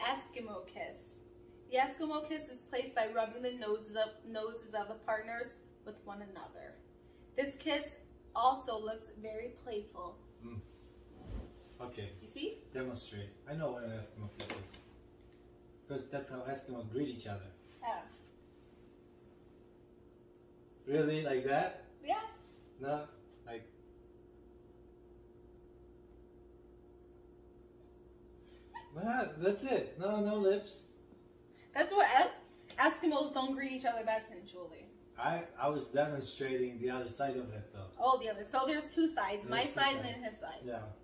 Eskimo Kiss. The Eskimo Kiss is placed by rubbing the noses of the partners with one another. This kiss also looks very playful. Okay. You see? Demonstrate. I know what an Eskimo kiss is. Because that's how Eskimos greet each other. Yeah. Really? Like that? Yes. No? Like... Nah, that's it. No lips. That's what Eskimos don't greet each other that sensually. I was demonstrating the other side of it though. Oh, the other. So there's two sides. My There's two side and sides. then his side. Yeah.